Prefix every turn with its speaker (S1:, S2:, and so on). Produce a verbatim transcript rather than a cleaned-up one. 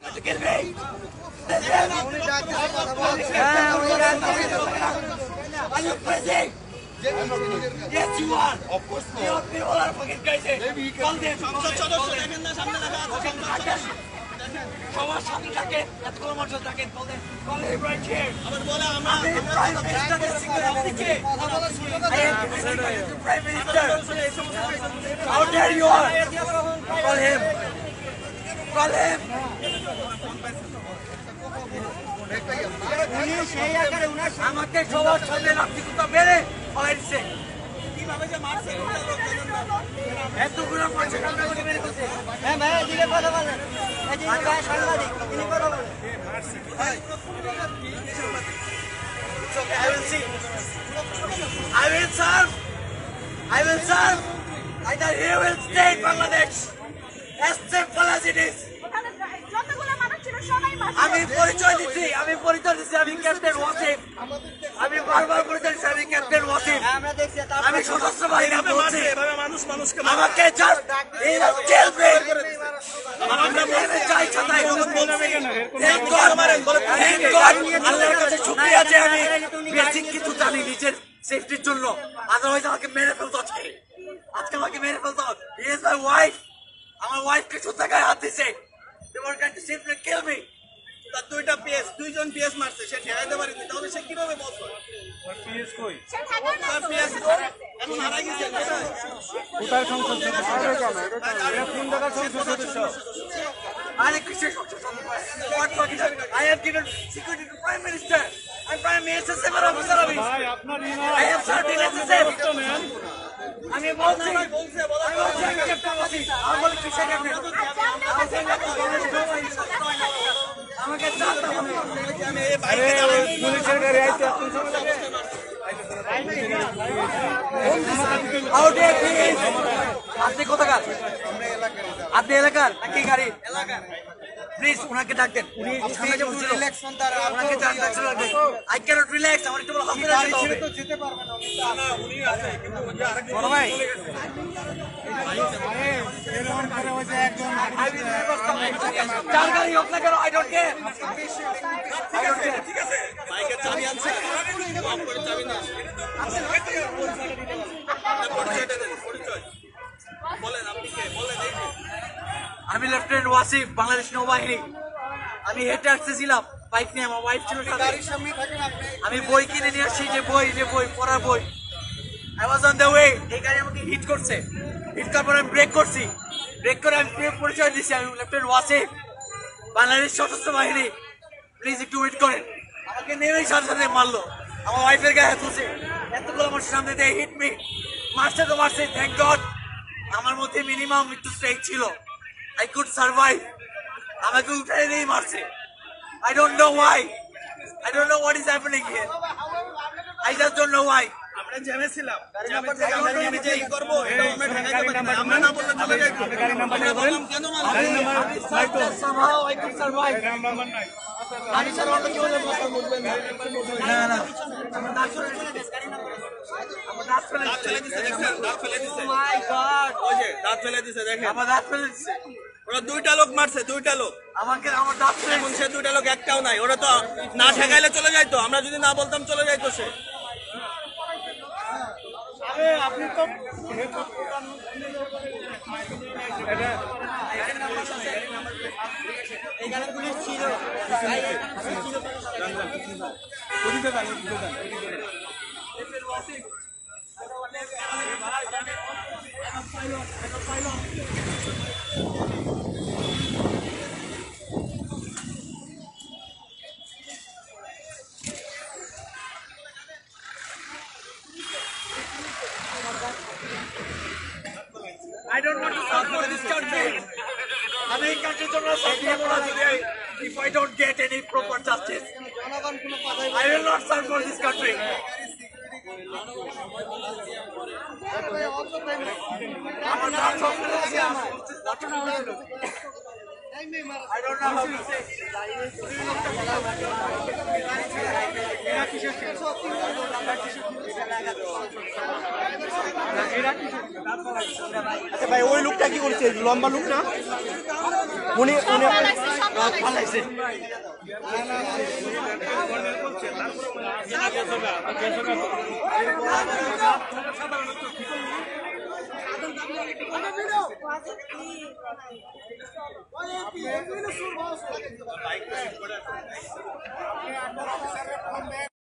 S1: to kill me? Listen! Are you crazy? Yes, you are. Of course not. Your people are fucking crazy. Call them. সবার সাথে থাকেন এতগুলো মানুষ থাকেন বলেন কল হিম রাইট হিয়ার আমি প্রাইম মিনিস্টারের সিকিউরিটিকে I am prime minister how dare you আর কল হিম কল হিম উনি সেই আকারে উনার আমাকে সবার সামনে লাঠি কুতা মেরে ফলাই দিচ্ছে কিভাবে যে মারছে এতগুলো মানুষ সামনে করে মেরে দিচ্ছে হ্যাঁ ভাই দিলে কথা বলেন এই যে ভাই সাংবাদিক তিনি কথা বলেন ভাই I will see I will serve I will serve either he will stay in Bangladesh as simple as it is আমি পরিচয় দিচ্ছি আমি পরিচয় দিচ্ছি আমি ক্যাপ্টেন ওয়াসিম আমি বারবার পরিচয় দিচ্ছি আমি ক্যাপ্টেন ওয়াসিম আমি সশস্ত্র বাহিনী বলছি আমাকে জাস্ট কিল মি আমরা বলতে চাই ছাতাই থ্যাংক গড থ্যাংক গড আল্লাহর কাছে শুকরিয়া যে আমি বেসিক কিছু জানি নিজের সেফটির জন্য আদারওয়াইজ আমাকে মেরে ফেলতো আজকে আজকে আমাকে মেরে ফেলতো হি ইজ মাই ওয়াইফ আমার ওয়াইফকে সুতা গায়ে হাত দিছে they were going to simply kill me তার দুইটা পিএস দুইজন পিএস মারছে সে ঠেকাইতে পারেনি তাহলে সে কিভাবে বলতো ওর পিএস কই সে ঠেকানো তার পিএস এখন হারা গেছে কোথায় সংসদ সদস্য এটা কোন জায়গার সংসদ সদস্য আরে কিসের সংসদ সদস্য what fucking I have given security to prime minister I prime minister সেভার অফিসার আমি ভাই আপনার ইনা I have certain S S আমি বলছি বলছে বলা আমি ক্যাপ্টেন আছি আমি বলি কিসের ক্যাপ্টেন আমাকে চালাতে হবে আমি এই বাইকে চালাই পুলিশের গাড়ি আইতে আপনি সময় লাগে হাউ ডে প্লিজ আপনি কোথাকার আপনি এলাকার নাকি গাড়ি এলাকার প্লিজ উনাকে ডাক দেন উনি সামনে যে বলছিল রিল্যাক্স ফোন তার আপনাকে ডাক দেন আই ক্যানট রিল্যাক্স আমার একটু হসপিটালে যেতে হবে তো যেতে পারবেন না না উনি আছে কিন্তু ওই আরেক বড় ভাই এরকম করে ওই যে একজন চার গাড়ি হোক না কেন I don't care I don't care ঠিক আছে বাইকের চাবি আনছে অফ করে চাবি না পরিচয়টা দেন পরিচয় বলেন আপনি কে বলেন এই আমি লেফটেন্যান্ট ওয়াসিফ বাংলাদেশ নৌবাহিনী আমি হেঁটে আসতেছিলাম বাইক নিয়ে আমার ওয়াইফ ছিল গাড়ির সামনে থাকেন আপনি আমি বই কিনে নিয়ে আসছি যে বই যে বই পড়ার বই I was on the way এই গাড়ি আমাকে হিট করছে হিট করার পর আমি ব্রেক করছি ব্রেক করে আমি পরিচয় দিচ্ছি আমি লেফটেন্যান্ট ওয়াসিফ বাংলাদেশ সশস্ত্র বাহিনী প্লিজ একটু ওয়েট করেন আমাকে নেমেই সাথে সাথে মারলো আমার ওয়াইফের গায়ে হাত তুলছে এতগুলো আমার সামনে দিয়ে হিট মি মারছে তো মারছে থ্যাংক গড আমার মধ্যে মিনিমাম মৃত্যু স্ট্রেক ছিল I could survive. আমাকে উঠাই দিয়ে মারছে I don't know why. I don't know what is happening here. I just don't know why. আমরা জ্যামে ছিলাম গাড়ি নাম্বার থেকে আমরা নেমে যাই করব এটা আমরা ঠেকাইতে পারি না আমরা না বললে চলে যাই গাড়ি নাম্বার বলেন কেন মারলেন গাড়ি নাম্বার নাই তো somehow I could survive গাড়ি নাম্বার নাই আমি স্যার অন্য কি বলে কথা বলবেন না না আমরা দাঁত ফেলে দিয়েছি গাড়ি নাম্বার আমরা দাঁত ফেলে দিয়েছি দেখেন দাঁত ফেলে দিয়েছে ও মাই গড ওই যে দাঁত ফেলে দিয়েছে দেখেন আমরা দাঁত ফেলে দিয়েছে ওরা দুইটা লোক মারছে দুইটা লোক আমাকে আমার দাঁত ফেলে দিয়েছে দুইটা লোক একটাও নাই ওরা তো না ঠেকাইলে চলে যাইতো আমরা যদি না বলতাম চলে যাইতো সে আরে আপনি তো এটা এই গাড়ি পুলিশ ছিল ভাই ছিল ওদিকে যান ওদিকে যান এর Wasif I don't want to support this country. I'm in country to support today if I don't get any proper justice. I will not support this country. I don't know how to say. আচ্ছা ভাই ওই লোকটা কি করছে লম্বা লোক না উনি উনি যাক পালাইছে